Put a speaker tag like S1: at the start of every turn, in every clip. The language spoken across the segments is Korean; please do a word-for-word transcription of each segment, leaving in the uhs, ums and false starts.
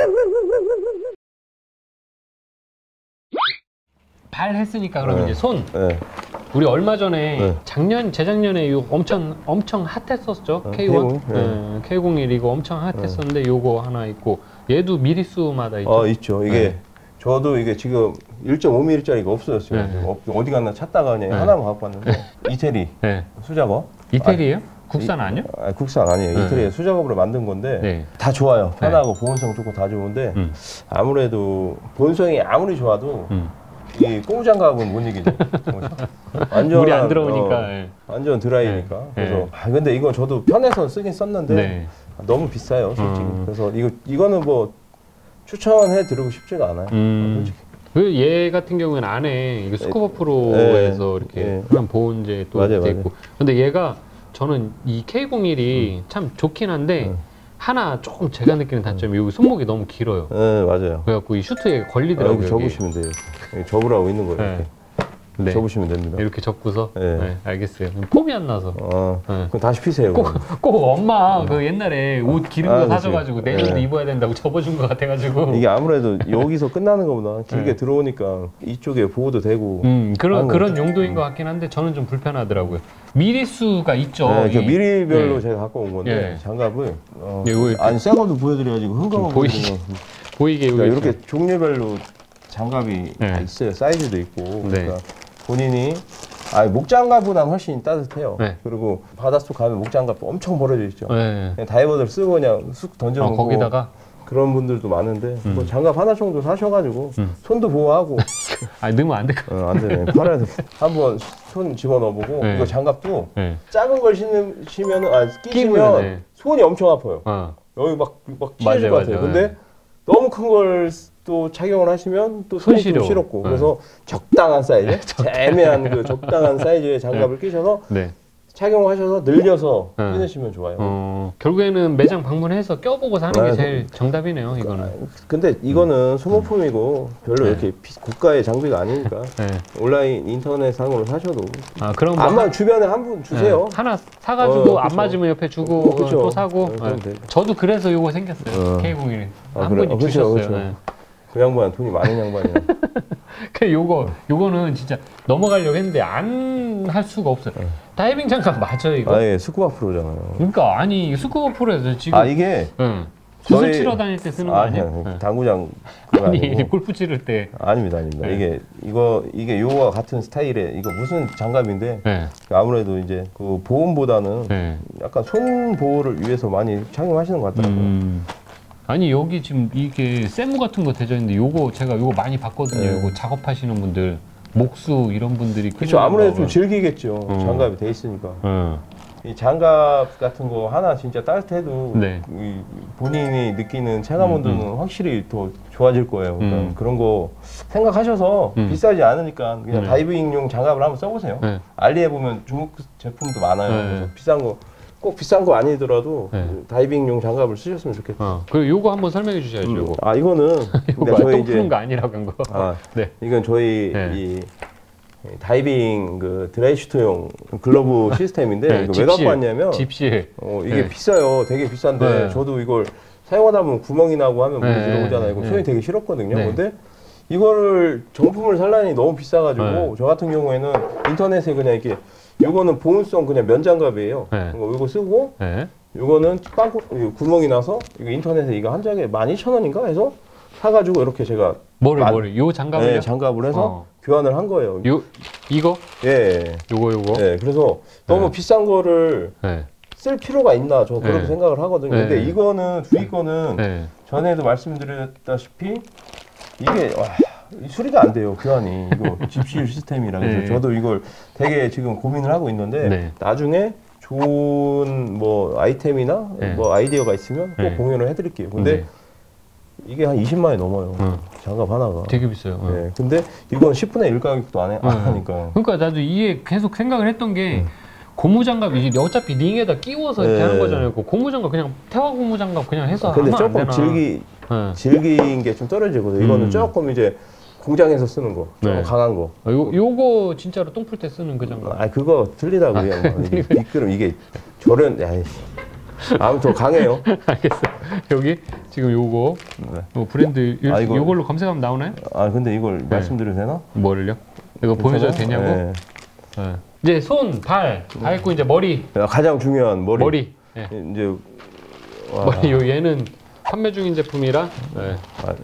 S1: 발 했으니까 그럼
S2: 네.
S1: 이제 손.
S2: 네.
S1: 우리 얼마 전에
S2: 네.
S1: 작년 재작년에 요 엄청 엄청 핫했었죠.
S2: 어,
S1: 케이 원.
S2: 케이 원?
S1: 네. 케이 공일 이거 엄청 핫했었는데 요거 하나 있고 얘도 미리수마다 있죠.
S2: 어, 있죠. 이게
S1: 네.
S2: 저도 이게 지금 일 점 오 밀리미터짜리가 없어졌어요.
S1: 네.
S2: 어, 어디 갔나 찾다가 그냥
S1: 네.
S2: 하나만 갖고 왔는데 이태리
S1: 네.
S2: 수작업.
S1: 이태리예요? 국산
S2: 이,
S1: 아니요?
S2: 아, 국산 아니에요.
S1: 네.
S2: 이태리 수작업으로 만든 건데
S1: 네.
S2: 다 좋아요. 편하고 보온성 좋고 다 좋은데
S1: 음.
S2: 아무래도 보온성이 아무리 좋아도
S1: 음.
S2: 이 고무장갑은 못 이기죠. 완전
S1: 물이 안 들어오니까.
S2: 어,
S1: 네.
S2: 완전 드라이니까.
S1: 네.
S2: 그래서
S1: 네.
S2: 아, 근데 이거 저도 편해서 쓰긴 썼는데
S1: 네.
S2: 너무 비싸요, 솔직히.
S1: 음.
S2: 그래서 이거 이거는 뭐 추천해 드리고 싶지가 않아요.
S1: 음.
S2: 솔직히.
S1: 그 얘 같은 경우에는 안에 이거 스쿠버 프로에서
S2: 네.
S1: 이렇게
S2: 네.
S1: 그런 보온제 또
S2: 맞아요,
S1: 돼 있고. 근데 얘가 저는 이 케이 공일이
S2: 음.
S1: 참 좋긴 한데
S2: 음.
S1: 하나 조금 제가 느끼는 단점이 여기 손목이 너무 길어요.
S2: 네, 맞아요.
S1: 그래갖고 이 슈트에
S2: 아,
S1: 걸리더라고요.
S2: 여기 접으시면 돼요. 여기 접으라고 있는 거예요.
S1: 네.
S2: 이렇게.
S1: 네.
S2: 접으시면 됩니다.
S1: 이렇게 접고서.
S2: 네.
S1: 네, 알겠어요. 폼이 안 나서.
S2: 어,
S1: 네.
S2: 그럼 다시 피세요.
S1: 꼭, 꼭 엄마 그 옛날에 옷 기른 거
S2: 아, 그치.
S1: 사줘가지고 내년도
S2: 네.
S1: 입어야 된다고 접어준 거 같아가지고.
S2: 이게 아무래도 여기서 끝나는 것보다 길게
S1: 네.
S2: 들어오니까 이쪽에 보호도 되고.
S1: 음, 그런,
S2: 하는
S1: 그런
S2: 거죠.
S1: 용도인 것 같긴 한데 저는 좀 불편하더라고요. 미리수가 있죠.
S2: 네, 그
S1: 이-
S2: 미리별로
S1: 네.
S2: 제가 갖고 온 건데
S1: 네.
S2: 장갑을 어,
S1: 네, 이거 이렇게
S2: 아니 새 것도 보여드려가지고 흥건한 거
S1: 보이게.
S2: 보여드리면
S1: 보이게
S2: 그러니까
S1: 이렇게.
S2: 이렇게 종류별로 장갑이
S1: 네.
S2: 다 있어요. 사이즈도 있고.
S1: 네.
S2: 그러니까 본인이 아 목장갑보다는 훨씬 따뜻해요.
S1: 네.
S2: 그리고 바닷속 가면 목장갑 엄청 벌어져 있죠.
S1: 네.
S2: 그냥 다이버들 쓰고 그냥 쑥 던져놓고
S1: 어, 거기다가
S2: 그런 분들도 많은데
S1: 음.
S2: 뭐 장갑 하나 정도 사셔가지고
S1: 음.
S2: 손도 보호하고
S1: 아 넣으면 안 될 것 같아요.
S2: 어, 안 되네. 팔아야 돼. 한번 손 집어넣어보고
S1: 네.
S2: 이거 장갑도
S1: 네.
S2: 작은 걸 신으시면은 아 끼시면
S1: 끼면, 네.
S2: 손이 엄청 아파요.
S1: 어.
S2: 여기 막막
S1: 맞아요,
S2: 찢어질 것 같아요.
S1: 맞아요.
S2: 근데
S1: 네.
S2: 너무 큰 걸 또 착용을 하시면 또
S1: 손
S2: 손이 좀
S1: 시려.
S2: 시렵고
S1: 네.
S2: 그래서 적당한 사이즈, 애매한 그 적당한 사이즈의 장갑을 끼셔서
S1: 네.
S2: 착용하셔서 늘려서
S1: 네.
S2: 신으시면 좋아요.
S1: 어, 결국에는 매장 방문해서 껴보고 사는 게
S2: 네.
S1: 제일 정답이네요, 이거는.
S2: 근데 이거는 소모품이고 별로
S1: 네.
S2: 이렇게 비- 고가의 장비가 아니니까
S1: 네.
S2: 온라인 인터넷 상으로 사셔도
S1: 아, 그럼 뭐
S2: 아마
S1: 한-
S2: 주변에 한 분 주세요.
S1: 네. 하나 사가지고
S2: 어,
S1: 안
S2: 그쵸.
S1: 맞으면 옆에 주고
S2: 어, 그쵸.
S1: 또 사고.
S2: 네, 그럼
S1: 네.
S2: 돼요.
S1: 저도 그래서 요거 생겼어요.
S2: 어.
S1: 케이 공일.
S2: 아,
S1: 한
S2: 그래?
S1: 분이
S2: 어, 그쵸,
S1: 주셨어요.
S2: 그쵸.
S1: 네.
S2: 그 양반 돈이 많은 양반이야.
S1: 그 요거 요거는 진짜 넘어가려고 했는데 안 할 수가 없어요. 다이빙 장갑 맞아요 이거?
S2: 아예 스쿠바 프로잖아요.
S1: 그러니까 아니 스쿠버 프로에서 지금
S2: 아 이게
S1: 응. 구슬
S2: 저희-
S1: 치러 다닐 때 쓰는 거
S2: 아,
S1: 아니에요?
S2: 그냥
S1: 응.
S2: 당구장 그거
S1: 아니
S2: 아니고.
S1: 골프 치를 때.
S2: 아닙니다, 아닙니다.
S1: 네.
S2: 이게 이거 이게 요와 같은 스타일의 이거 무슨 장갑인데
S1: 네.
S2: 아무래도 이제 그 보온보다는
S1: 네.
S2: 약간 손 보호를 위해서 많이 착용하시는 것 같더라고요.
S1: 음. 아니 여기 지금 이게 세무 같은 거 대져 있는데 요거 제가 요거 많이 봤거든요.
S2: 네.
S1: 요거 작업하시는 분들 목수 이런 분들이
S2: 그렇죠.
S1: 끼는
S2: 아무래도 좀
S1: 거.
S2: 즐기겠죠.
S1: 어.
S2: 장갑이 돼 있으니까.
S1: 응.
S2: 이 장갑 같은 거 하나 진짜 따뜻해도
S1: 네.
S2: 이 본인이 느끼는 체감
S1: 음,
S2: 온도는 확실히 더 좋아질 거예요. 그러니까
S1: 음.
S2: 그런 거 생각하셔서
S1: 음.
S2: 비싸지 않으니까 그냥
S1: 네.
S2: 다이빙용 장갑을 한번 써보세요.
S1: 네.
S2: 알리에 보면 중국 제품도 많아요.
S1: 네.
S2: 그래서 비싼 거 꼭 비싼 거 아니더라도
S1: 네.
S2: 다이빙용 장갑을 쓰셨으면 좋겠어요.
S1: 어. 그 요거 한번 설명해 주셔야죠.
S2: 음.
S1: 요거.
S2: 아 이거는
S1: 요거
S2: 근데 저희
S1: 똥
S2: 이제
S1: 푸는 거 아니라고 한 거.
S2: 아,
S1: 네.
S2: 이건 저희
S1: 네.
S2: 이 다이빙 그 드라이슈트용 글러브 시스템인데
S1: 네,
S2: 이거 왜 갖고 왔냐면
S1: 집실.
S2: 어, 이게
S1: 네.
S2: 비싸요. 되게 비싼데
S1: 네.
S2: 저도 이걸 사용하다 보면 구멍이 나고 하면 물이
S1: 네.
S2: 들어오잖아요. 이거
S1: 네.
S2: 손이 되게 싫었거든요.
S1: 네.
S2: 근데 이거를 정품을 살라니 너무 비싸가지고
S1: 네.
S2: 저 같은 경우에는 인터넷에 그냥 이렇게 이거는 보온성 그냥 면장갑이에요.
S1: 네.
S2: 이거, 이거 쓰고
S1: 네.
S2: 이거는 빵꾸 이거 구멍이 나서 이거 인터넷에 이거 한 장에 만 이천 원인가 해서 사가지고 이렇게 제가
S1: 뭐를
S2: 만-
S1: 뭐를 요 장갑을요?
S2: 네, 장갑을 해서
S1: 어.
S2: 교환을 한 거예요.
S1: 요 이거
S2: 예.
S1: 요거 요거.
S2: 예. 그래서 너무
S1: 네.
S2: 비싼 거를
S1: 네.
S2: 쓸 필요가 있나 저 그렇게
S1: 네.
S2: 생각을 하거든요.
S1: 네.
S2: 근데 이거는 주위 거는
S1: 네.
S2: 전에도 말씀드렸다시피 이게 와, 이 수리가 안 돼요. 교환이 이거 집실 시스템이라 그래서
S1: 네.
S2: 저도 이걸 되게 지금 고민을 하고 있는데
S1: 네.
S2: 나중에 좋은 뭐 아이템이나
S1: 네.
S2: 뭐 아이디어가 있으면 꼭
S1: 네.
S2: 공유를 해드릴게요. 근데
S1: 네.
S2: 이게 한 이십만 원이 넘어요.
S1: 응.
S2: 장갑 하나가.
S1: 되게 비싸요. 응.
S2: 네. 근데 이건 십분의 일 가격도 안, 해, 안
S1: 응.
S2: 하니까.
S1: 그러니까 나도 이게 계속 생각을 했던 게 고무장갑이 어차피 링에다 끼워서 이렇게
S2: 네.
S1: 하는 거잖아요. 그 고무장갑 그냥 태화 고무장갑 그냥 해서
S2: 근데
S1: 하면 안
S2: 조금
S1: 되나?
S2: 질기
S1: 네.
S2: 질긴 게 좀 떨어지거든요. 이거는
S1: 음.
S2: 조금 이제 공장에서 쓰는 거, 좀
S1: 네.
S2: 강한 거.
S1: 어, 요 요거 진짜로 똥풀 때 쓰는 그 장갑.
S2: 아 그거 틀리다고요.
S1: 아,
S2: 이게 미끄럼 이게 저런 야이씨. 아무튼 강해요.
S1: 알겠어. 여기 지금 요거
S2: 네.
S1: 요 브랜드 요,
S2: 아, 이거-
S1: 요걸로 검색하면 나오나요?
S2: 아 근데 이걸 말씀드려도 되나?
S1: 뭐를요? 이거 보여줘도 되냐고?
S2: 네.
S1: 네. 이제 손, 발, 다 했고 이제 머리,
S2: 가장 중요한 머리.
S1: 머리. 네.
S2: 이제 와,
S1: 머리 요 얘는 판매 중인 제품이라. 네.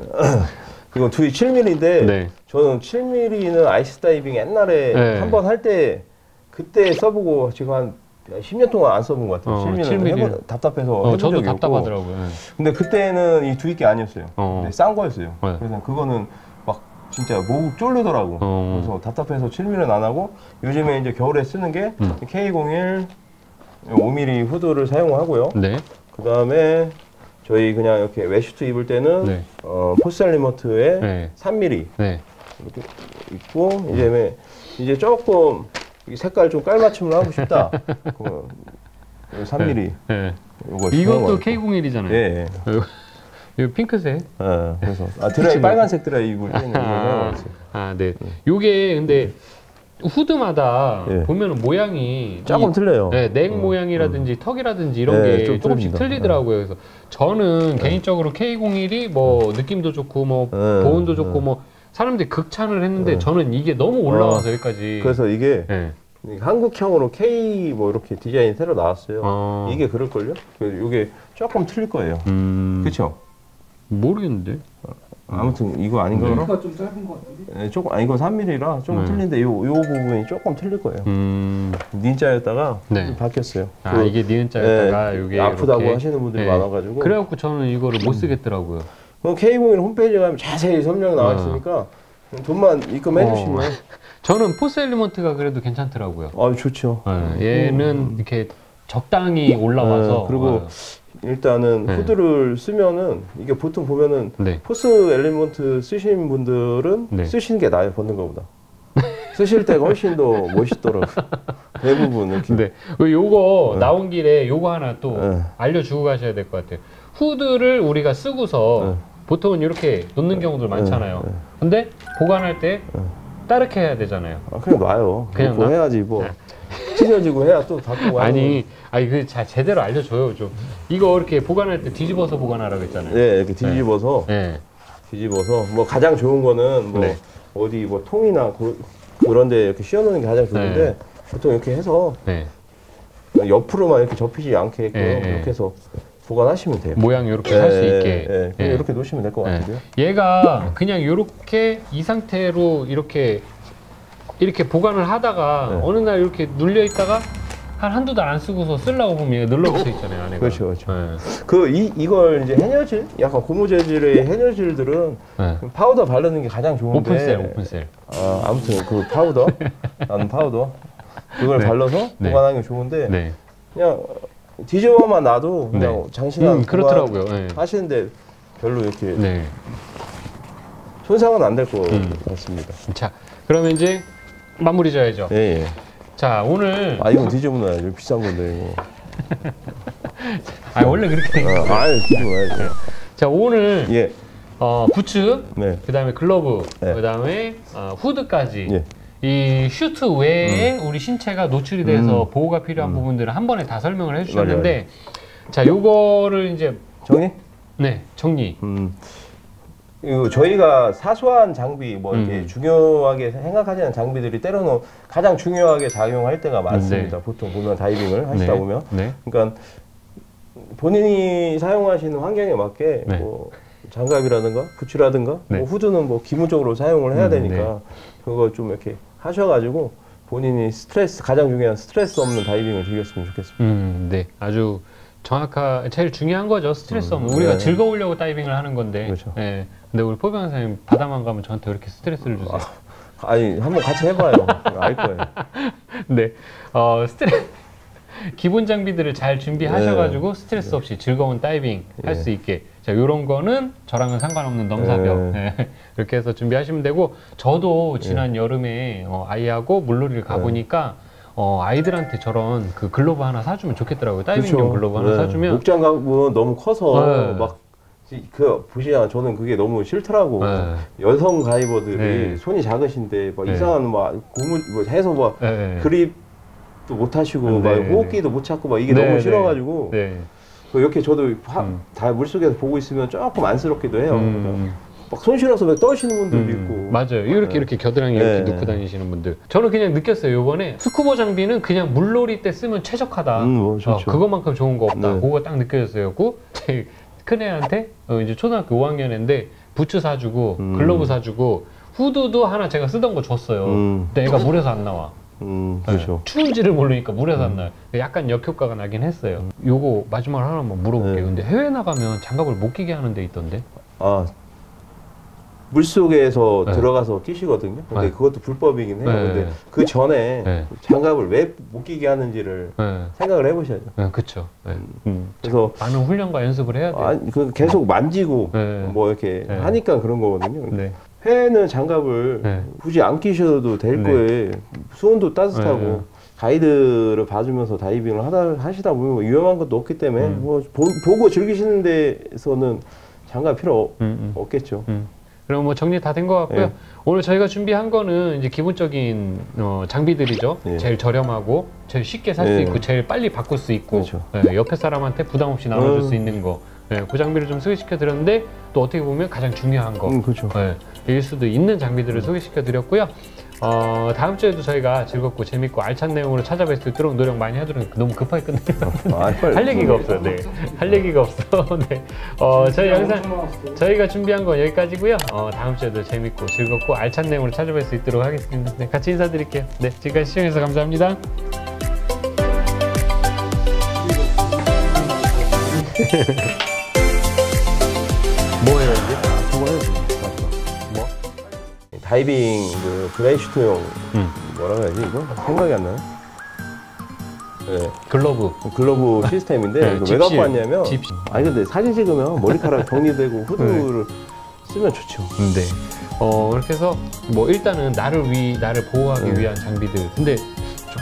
S2: 이건 두이 칠 밀리미터인데
S1: 네.
S2: 저는 칠 밀리미터는 아이스 다이빙 옛날에
S1: 네.
S2: 한 번 할 때 그때 써보고 지금 한 십 년 동안 안 써본 것 같아요.
S1: 어,
S2: 칠 밀리미터
S1: 칠 밀리미터.
S2: 해본, 답답해서
S1: 어,
S2: 해본
S1: 저도
S2: 적이 없고.
S1: 답답하더라고요. 네.
S2: 근데 그때는 이 두이 게 아니었어요.
S1: 어.
S2: 네, 싼 거였어요.
S1: 네.
S2: 그래서 그거는 막 진짜 목을 쫄르더라고.
S1: 어.
S2: 그래서 답답해서 칠 밀리미터는 안 하고 요즘에 이제 겨울에 쓰는 게
S1: 음.
S2: 케이 공일 오 밀리미터 후드를 사용하고요.
S1: 네.
S2: 그 다음에 저희 그냥 이렇게 웨슈트 입을 때는
S1: 네.
S2: 어, 포셀리머트의
S1: 네.
S2: 삼 밀리미터
S1: 네.
S2: 이렇게 있고 이제 이제 조금 이 색깔 좀 깔맞춤을 하고 싶다. 그 삼 밀리미터
S1: 네.
S2: 요거
S1: 이것도 케이 공일이잖아요.
S2: 예. 예.
S1: 이거 핑크색.
S2: 예. 그래서 아 드라이 빨간색 드라이 이걸 이걸 사용했어요.
S1: 아, 네. 요게 근데 후드마다
S2: 예.
S1: 보면은 모양이
S2: 조금
S1: 이-
S2: 틀려요.
S1: 네, 넥
S2: 어,
S1: 모양이라든지 턱이라든지 이런
S2: 네,
S1: 게
S2: 좀
S1: 조금씩
S2: 틀립니다.
S1: 틀리더라고요. 그래서 저는 개인적으로 케이 공일이 뭐 느낌도 좋고 뭐
S2: 네,
S1: 보온도
S2: 네.
S1: 좋고 뭐 사람들이 극찬을 했는데
S2: 네.
S1: 저는 이게 너무 올라와서 여기까지.
S2: 그래서 이게
S1: 네.
S2: 한국형으로 K 뭐 이렇게 디자인 새로 나왔어요.
S1: 어.
S2: 이게 그럴걸요? 이게 조금 틀릴 거예요.
S1: 음.
S2: 그렇죠?
S1: 모르겠는데.
S2: 아무튼 이거 아닌가 그럼?
S3: 이거 좀 짧은 것 같은데?
S2: 네, 조금 아 이거 삼 밀리미터라 조금
S1: 네.
S2: 틀린데 요, 요 부분이 조금 틀릴 거예요.
S1: 음.
S2: 닌자였다가
S1: 네.
S2: 좀 바뀌었어요.
S1: 아,
S2: 그,
S1: 이게 니은자였다가
S2: 예,
S1: 이게
S2: 아프다고
S1: 이렇게.
S2: 하시는 분들이
S1: 네.
S2: 많아가지고
S1: 그래갖고 저는 이거를 못 쓰겠더라고요.
S2: 그럼 케이 공일 홈페이지 가면 자세히 설명 나와
S1: 어.
S2: 있으니까 돈만 입금해
S1: 어.
S2: 주시면
S1: 저는 포스 엘리먼트가 그래도 괜찮더라고요.
S2: 아 좋죠.
S1: 네, 얘는 이렇게 적당히 올라와서
S2: 네, 그리고
S1: 어,
S2: 일단은
S1: 네.
S2: 후드를 쓰면은 이게 보통 보면은
S1: 네.
S2: 포스 엘리먼트 쓰신 분들은
S1: 네.
S2: 쓰시는 게 나아요, 벗는 것보다. 쓰실 때가 훨씬 더 멋있더라고요. 대부분 이렇게.
S1: 근데 요거
S2: 네.
S1: 나온 길에 요거 하나 또
S2: 네.
S1: 알려주고 가셔야 될 것 같아요. 후드를 우리가 쓰고서
S2: 네.
S1: 보통은 이렇게 놓는 경우들 많잖아요.
S2: 네.
S1: 근데 보관할 때 따르게 해야 되잖아요.
S2: 아, 그냥 놔요.
S1: 그냥
S2: 그냥
S1: 놔?
S2: 해야지 뭐. 찢어지고 해야 또 갖고 가는
S1: 아니, 아니 그 자, 제대로 알려줘요 좀. 이거 이렇게 보관할 때 뒤집어서 보관하라고 했잖아요.
S2: 네, 이렇게 뒤집어서
S1: 네.
S2: 뒤집어서 뭐 가장 좋은 거는 뭐
S1: 네.
S2: 어디 뭐 통이나 그, 그런데 이렇게 씌워놓는 게 가장 좋은데
S1: 네.
S2: 보통 이렇게 해서
S1: 네.
S2: 옆으로만 이렇게 접히지 않게
S1: 네, 네.
S2: 이렇게 해서 보관하시면 돼요.
S1: 모양 이렇게 할 수 있게.
S2: 예,
S1: 예.
S2: 이렇게 놓으시면 될 것
S1: 네.
S2: 같은데요.
S1: 얘가 그냥 이렇게 이 상태로 이렇게 이렇게 보관을 하다가
S2: 네.
S1: 어느 날 이렇게 눌려 있다가 한 한두 달 안 쓰고서 쓰려고 보면 얘가 눌러붙어 있잖아요 안에가.
S2: 그렇죠, 그렇죠.
S1: 네.
S2: 그 이 이걸 이제 해녀질, 약간 고무 재질의 해녀질들은
S1: 네.
S2: 파우더 바르는 게 가장 좋은데.
S1: 오픈셀, 오픈셀.
S2: 아, 아무튼 그 파우더, 나는 파우더 그걸
S1: 네.
S2: 발라서
S1: 네.
S2: 보관하는 게 좋은데
S1: 네.
S2: 그냥 뒤집어만 놔도 그냥
S1: 네.
S2: 장시간
S1: 음, 그렇더라고요. 네.
S2: 하시는데 별로 이렇게
S1: 네.
S2: 손상은 안 될 것
S1: 음.
S2: 같습니다.
S1: 자, 그러면 이제 마무리 져야죠.
S2: 예, 예.
S1: 자, 오늘
S2: 아 이건 뒤집어 놔야죠. 비싼 건데 이거.
S1: 아, 원래 그렇게 돼 있어요.
S2: 어, 아, 뒤집어 놔야죠.
S1: 자, 오늘
S2: 예,
S1: 어, 부츠,
S2: 네,
S1: 그다음에 글러브,
S2: 네.
S1: 그다음에 어, 후드까지
S2: 예.
S1: 이 슈트 외에 우리 신체가 노출이 돼서
S2: 음.
S1: 보호가 필요한 부분들을 한 번에 다 설명을 해주셨는데, 자, 요거를 이제
S2: 정리?
S1: 네 정리.
S2: 음. 이거 저희가 사소한 장비 뭐 이렇게
S1: 음.
S2: 중요하게 생각하지 않는 장비들이 때로는 가장 중요하게 작용할 때가 많습니다.
S1: 네.
S2: 보통 보면 다이빙을 하시다
S1: 네.
S2: 보면
S1: 네.
S2: 그러니까 본인이 사용하시는 환경에 맞게
S1: 네.
S2: 뭐 장갑이라든가 부츠라든가
S1: 네.
S2: 뭐 후드는 뭐 기본적으로 사용을 해야
S1: 음,
S2: 되니까 그거 좀 이렇게 하셔가지고 본인이 스트레스 가장 중요한 스트레스 없는 다이빙을 즐겼으면 좋겠습니다.
S1: 음, 네. 아주 정확한 제일 중요한 거죠. 스트레스 없는. 우리가
S2: 네.
S1: 즐거우려고 다이빙을 하는 건데.
S2: 그렇죠.
S1: 네. 근데 우리 포병 선생님 바다만 가면 저한테 왜 이렇게 스트레스를 주세요?
S2: 아니 한번 같이 해봐요. 알 거예요.
S1: 네. 어, 스트레스 기본 장비들을 잘 준비하셔가지고 스트레스 없이 즐거운 다이빙 할 수
S2: 예.
S1: 있게. 자, 요런 거는 저랑은 상관없는 넘사벽.
S2: 예.
S1: 네. 이렇게 해서 준비하시면 되고, 저도 지난 여름에 어, 아이하고 물놀이를 가보니까 어, 아이들한테 저런 그 글러브 하나 사주면 좋겠더라고요. 다이빙용 글러브 하나
S2: 네.
S1: 사주면.
S2: 목장갑은 너무 커서
S1: 네.
S2: 막 그 보시잖아. 저는 그게 너무 싫더라고.
S1: 네.
S2: 여성 가이버들이
S1: 네.
S2: 손이 작으신데 막
S1: 네.
S2: 이상한 막 고무 뭐 해서 막
S1: 네.
S2: 그립도 못 하시고
S1: 네.
S2: 막 호흡기도 못 찾고 막 이게
S1: 네,
S2: 너무
S1: 네.
S2: 싫어가지고
S1: 네.
S2: 그 이렇게 저도 화,
S1: 음.
S2: 다 물속에서 보고 있으면 조금 안쓰럽기도 해요.
S1: 음.
S2: 막 손 실어서 막 떠시는 분들도
S1: 음,
S2: 있고.
S1: 맞아요. 이렇게
S2: 네.
S1: 이렇게 겨드랑이 이렇게
S2: 네.
S1: 넣고 다니시는 분들. 저는 그냥 느꼈어요. 요번에 스쿠버 장비는 그냥 물놀이 때 쓰면 최적화다.
S2: 음, 뭐 좋죠.
S1: 어, 그것만큼 좋은 거 없다.
S2: 네.
S1: 그거 딱 느껴졌어요. 그 제 큰애한테 어, 이제 초등학교 오 학년인데 부츠 사주고
S2: 음.
S1: 글러브 사주고 후드도 하나 제가 쓰던 거 줬어요.
S2: 음.
S1: 근데 애가 물에서 안 나와.
S2: 음,
S1: 네.
S2: 그렇죠.
S1: 추운지를 모르니까 물에서 안
S2: 음.
S1: 나요. 약간 역효과가 나긴 했어요. 요거 마지막으로 하나만 물어볼게요.
S2: 네.
S1: 근데 해외 나가면 장갑을 못 끼게 하는 데 있던데?
S2: 아, 물속에서
S1: 네.
S2: 들어가서 끼시거든요. 근데
S1: 네.
S2: 그것도 불법이긴 해요.
S1: 네.
S2: 근데 그 전에
S1: 네.
S2: 장갑을 왜 못 끼게 하는지를
S1: 네.
S2: 생각을 해보셔야죠.
S1: 네, 그쵸. 네. 음.
S2: 그래서
S1: 많은 훈련과 연습을 해야 돼요.
S2: 아, 그 계속 만지고
S1: 네.
S2: 뭐 이렇게
S1: 네.
S2: 하니까 그런 거거든요.
S1: 네.
S2: 해외는 장갑을
S1: 네.
S2: 굳이 안 끼셔도 될
S1: 네.
S2: 거예요. 수온도 따뜻하고
S1: 네.
S2: 가이드를 봐주면서 다이빙을 하다, 하시다 보면 뭐 위험한 것도 없기 때문에
S1: 음.
S2: 뭐 보, 보고 즐기시는 데서는 장갑 필요
S1: 음, 음.
S2: 없겠죠.
S1: 음. 그럼 뭐 정리 다 된 것 같고요.
S2: 네.
S1: 오늘 저희가 준비한 거는 이제 기본적인 어, 장비들이죠.
S2: 네.
S1: 제일 저렴하고 제일 쉽게 살 수
S2: 네.
S1: 있고 제일 빨리 바꿀 수 있고
S2: 그렇죠.
S1: 네, 옆에 사람한테 부담 없이 나눠줄
S2: 음.
S1: 수 있는 거. 네, 그 장비를 좀 소개시켜 드렸는데 또 어떻게 보면 가장 중요한 거.
S2: 음, 그렇죠.
S1: 네, 일 수도 있는 장비들을 소개시켜 드렸고요. 어, 다음 주에도 저희가 즐겁고 재밌고 알찬 내용으로 찾아뵐 수 있도록 노력 많이 하도록 너무 급하게 끝내요.
S2: 아, 빨리.
S1: 할 얘기가 없어요. 네. 할 얘기가 없어. 네. 어, 저희 영상 저희가 준비한 건 여기까지고요. 어, 다음 주에도 재밌고 즐겁고 알찬 내용으로 찾아뵐 수 있도록 하겠습니다. 네, 같이 인사드릴게요. 네, 지금까지 시청해주셔서 감사합니다. 뭐 해야 돼?
S2: 아, 저거 해야지. 마지막.
S1: 뭐?
S2: 다이빙 그 드라이슈트용
S1: 음.
S2: 뭐라고 해야지 이거? 생각이 안 나요? 네.
S1: 글러브.
S2: 글러브 시스템인데
S1: 네,
S2: 이거 왜
S1: 집실.
S2: 갖고 왔냐면
S1: 집실.
S2: 아니 근데 사진 찍으면 머리카락 정리되고 후드를 쓰면 좋죠.
S1: 네. 어, 그렇게 해서 뭐 일단은 나를 위 나를 보호하기
S2: 네.
S1: 위한 장비들. 근데